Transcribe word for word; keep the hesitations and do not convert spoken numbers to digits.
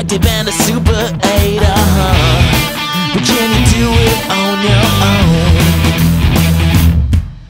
active and a super eight, uh-huh. But can you do it on your own?